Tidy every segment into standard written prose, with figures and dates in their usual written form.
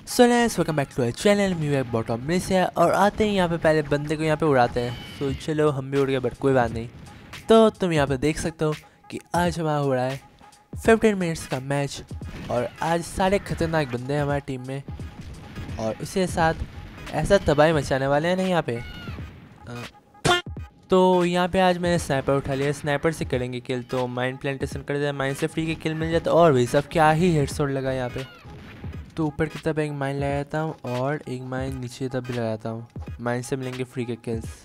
So guys welcome back to channel मी bottom में से और आते हैं यहाँ पे पहले बंदे को यहाँ पे उड़ाते हैं। तो चलो हम भी उड़ गए बट कोई बात नहीं। तो तुम यहाँ पे देख सकते हो कि आज हमारा हो रहा है 15 मिनट्स का मैच और आज सारे खतरनाक बंदे हैं हमारी टीम में और उसके साथ ऐसा तबाही मचाने वाले हैं ना यहाँ पे। तो यहाँ पे आज मैंने स्नाइपर उठा लिया, स्नाइपर से करेंगे किल। तो माइन प्लांटेशन कर दिया, माइन से फ्री के किल मिल जाता और वही सब क्या ही हेडशॉट लगा यहाँ पे। तो ऊपर की तरफ एक माइन लगाता हूँ और एक माइन नीचे तरफ भी लगाता हूँ, माइन से मिलेंगे फ्री के किल्स।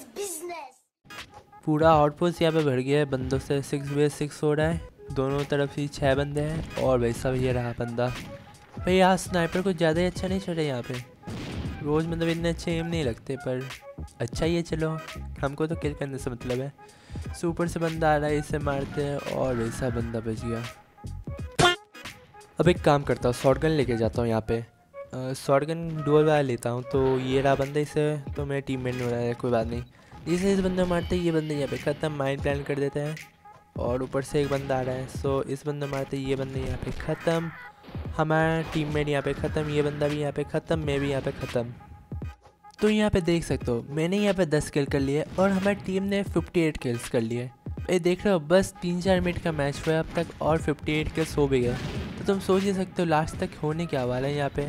पूरा आउटपोस्ट यहाँ पे भर गया है बंदों से, 6v6 हो रहा है, दोनों तरफ ही 6 बंदे हैं और वैसा भी ये रहा बंदा। भाई यहाँ स्नाइपर कुछ ज़्यादा ही अच्छा नहीं चल रहा यहाँ पे, रोज़ मतलब इतने अच्छे एम नहीं लगते पर अच्छा ही है। चलो हमको तो किल करने से मतलब है। सो ऊपर से बंदा आ रहा है, इसे मारते हैं और वैसा बंदा बच गया। अब एक काम करता हूँ, शॉटगन लेके जाता हूँ यहाँ पे, शॉटगन डुअल वाला लेता हूँ। तो ये रहा बंदा, इसे तो मेरे टीममेट ने उड़ाया है, कोई बात नहीं। जिसे इस बंदे मारते ये बंदे यहाँ पे ख़त्म, माइन प्लान कर देते हैं और ऊपर से एक बंदा आ रहा है। सो इस बंदे मारते ये बंदे यहाँ पे ख़त्म, हमारा टीममेट यहाँ पे ख़त्म, ये बंदा भी यहाँ पे ख़त्म, मैं भी यहाँ पे ख़त्म। तो यहाँ पे देख सकते हो मैंने यहाँ पे 10 किल कर लिए और हमारी टीम ने 58 किल्स कर लिए। ये देख रहे हो बस 3-4 मिनट का मैच हुआ अब तक और 58 किल्स हो भी गए। तो तुम सोच ही सकते हो लास्ट तक होने क्या वाला है यहाँ पे।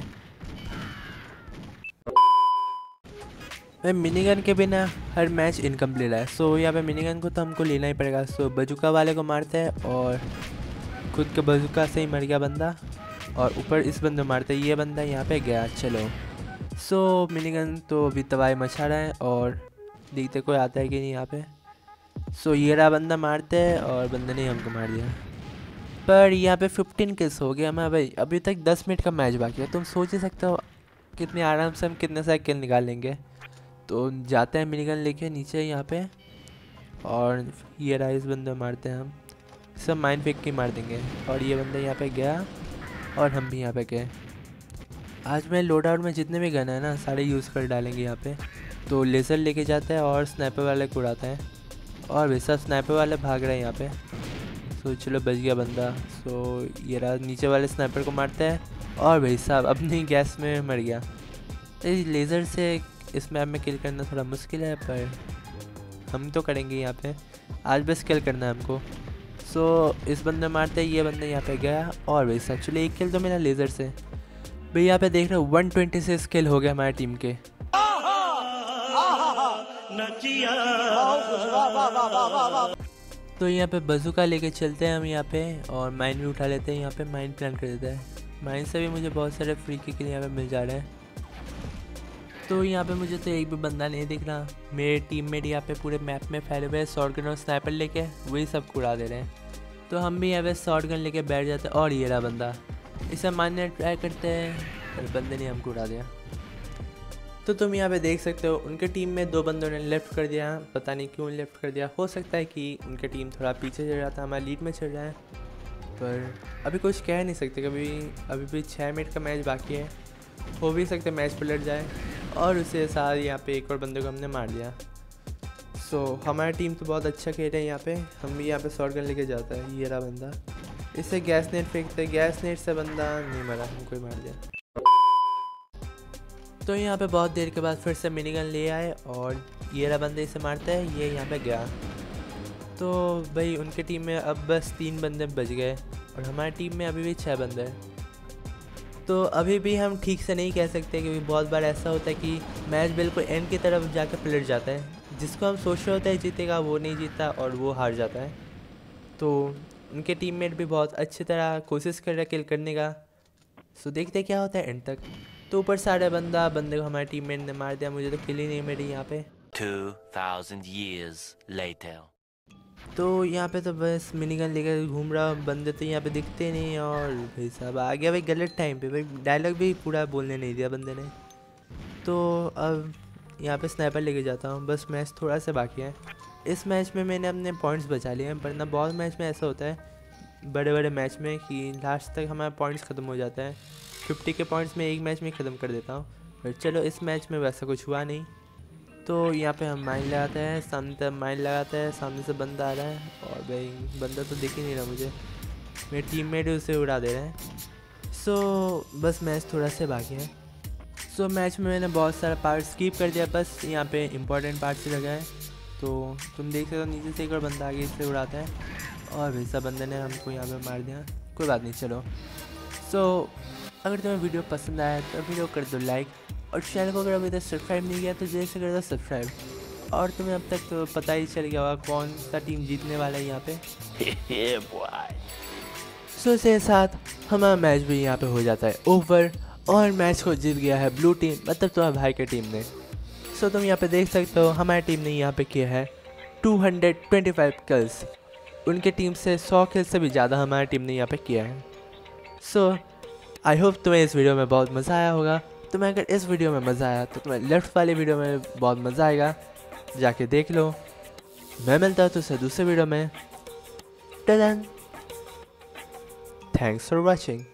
मिनीगन के बिना हर मैच इनकम्प्लीट है। सो यहाँ पे मिनीगन को तो हमको लेना ही पड़ेगा। सो बजुका वाले को मारते हैं और खुद के बजुका से ही मर गया बंदा और ऊपर इस बंदे मारते हैं, ये बंदा यहाँ पे गया। चलो सो मिनीगन तो अभी तबाही मचा रहा है और देखते कोई आता है कि नहीं यहाँ पे। सो ये रहा बंदा, मारते हैं और बंदे ने हमको मार दिया। पर यहाँ पे 15 किल्स हो गया मैं भाई, अभी तक 10 मिनट का मैच बाकी है। तुम सोच ही सकते हो कितने आराम से हम कितने सारे किल निकाल लेंगे। तो जाते हैं मिनीगन लेके नीचे यहाँ पे और ये रहा, इस बंदे मारते हैं हम, सब माइन फेंक के मार देंगे। और ये बंदा यहाँ पे गया और हम भी यहाँ पे गए। आज मैं लोड आउट में जितने भी गन है ना सारे यूज़ कर डालेंगे यहाँ पे। तो लेज़र लेके जाते हैं और स्नाइपर वाले को उड़ाते हैं और वैसा स्नाइपर वाले भाग रहे हैं यहाँ पे। तो चलो बच गया बंदा। सो ये रहा, नीचे वाले स्नाइपर को मारते हैं और भाई साहब अपनी गैस में मर गया। इस लेज़र से इस मैप में किल करना थोड़ा मुश्किल है पर हम तो करेंगे यहाँ पे, आज बस किल करना है हमको। सो इस बंदे मारते हैं, ये बंदे यहाँ पे गया और भाई साहब चलो एक किल तो मेरा लेज़र से। भाई यहाँ पे देख रहे हो 126 किल हो गया हमारी टीम के। तो यहाँ पे बजूका लेके चलते हैं हम यहाँ पे और माइन भी उठा लेते हैं, यहाँ पे माइन प्लान कर देते हैं। माइन से भी मुझे बहुत सारे फ्री किल यहाँ पे मिल जा रहे हैं। तो यहाँ पे मुझे तो एक भी बंदा नहीं दिख रहा, मेरे टीममेट यहाँ पे पूरे मैप में फैले हुए शॉटगन और स्नाइपर लेके वही सब उड़ा दे रहे हैं। तो हम भी यहाँ पे शॉटगन लेके बैठ जाते हैं और ये रहा बंदा, इसे मारने ट्राई करते हैं और बंदे ने हमको उड़ा दिया। तो तुम यहाँ पे देख सकते हो उनके टीम में 2 बंदों ने लेफ़्ट कर दिया, पता नहीं क्यों लेफ़्ट कर दिया। हो सकता है कि उनकी टीम थोड़ा पीछे चल रहा था, हमारा लीड में चल रहा है, पर अभी कुछ कह नहीं सकते। कभी अभी भी 6 मिनट का मैच बाकी है, हो भी सकता है मैच पलट जाए। और उसके साथ यहाँ पे एक और बंदे को हमने मार दिया। सो हमारी टीम तो बहुत अच्छा खेल रहे हैं यहाँ पे, हम भी यहाँ पे शॉटगन लेके जाता है। ये रहा बंदा, इससे गैस नेट फेंकते, गैस नेट से बंदा नहीं मरा, हमको ही मार दिया। तो यहाँ पे बहुत देर के बाद फिर से मिनीगन ले आए और ये रहा बंदे, इसे मारते हैं, ये यहाँ पे गया। तो भाई उनके टीम में अब बस 3 बंदे बच गए और हमारी टीम में अभी भी 6 बंदे हैं। तो अभी भी हम ठीक से नहीं कह सकते क्योंकि बहुत बार ऐसा होता है कि मैच बिल्कुल एंड की तरफ जाकर पलट जाता है, जिसको हम सोच रहे होते हैं जीतेगा वो नहीं जीतता और वो हार जाता है। तो उनके टीममेट भी बहुत अच्छी तरह कोशिश कर रहे हैं किल करने का। सो देखते क्या होता है एंड तक। तो ऊपर सारे बंदे को हमारे टीममेट ने मार दिया, मुझे तो किल ही नहीं मिली यहाँ पे। 2000 years later. तो यहाँ पे तो बस मिनीगन लेकर घूम रहा, बंदे तो यहाँ पे दिखते नहीं और भाई साहब आ गया भाई गलत टाइम पे, भाई डायलॉग भी पूरा बोलने नहीं दिया बंदे ने। तो अब यहाँ पे स्नाइपर लेके जाता हूँ, बस मैच थोड़ा सा बाकी है। इस मैच में मैंने अपने पॉइंट्स बचा लिए हैं, वरना बहुत मैच में ऐसा होता है बड़े बड़े मैच में कि लास्ट तक हमारे पॉइंट्स ख़त्म हो जाता है। 50 के पॉइंट्स में एक मैच में ख़त्म कर देता हूँ, पर चलो इस मैच में वैसा कुछ हुआ नहीं। तो यहाँ पे हम माइन लगाते हैं, सामने तक माइन लगाते हैं, सामने से बंदा आ रहा है और भाई बंदा तो दिख ही नहीं रहा मुझे, मेरे टीममेट उसे उड़ा दे रहे हैं। सो बस मैच थोड़ा से बाकी है। सो मैच में मैंने बहुत सारा पार्ट स्किप कर दिया, बस यहाँ पे इम्पोर्टेंट पार्ट से लगा है। तो तुम देख सकते हो नीचे से एक और बंदा आगे इससे उड़ाता है और वैसा बंदे ने हमको यहाँ पे मार दिया। कोई बात नहीं, चलो। सो अगर तुम्हें वीडियो पसंद आया तो वीडियो कर दो लाइक, और चैनल को अगर अभी तक सब्सक्राइब नहीं किया तो जल्दी से कर दो सब्सक्राइब। और तुम्हें अब तक तो पता ही चल गया होगा कौन सा टीम जीतने वाला है यहाँ पे। सो इसके साथ हमारा मैच भी यहाँ पे हो जाता है ओवर, और मैच को जीत गया है ब्लू टीम, मतलब तुम्हारे भाई की टीम ने। सो तुम यहाँ पे देख सकते हो हमारी टीम ने यहाँ पे किया है 225 किल्स। उनके टीम से 100 किल्स से भी ज़्यादा हमारी टीम ने यहाँ पे किया है। सो आई होप तुम्हें इस वीडियो में बहुत मज़ा आया होगा। तुम्हें अगर इस वीडियो में मज़ा आया तो तुम्हें लेफ्ट वाले वीडियो में बहुत मज़ा आएगा, जाके देख लो। मैं मिलता हूँ तुझसे दूसरे वीडियो में। Till then, thanks for watching.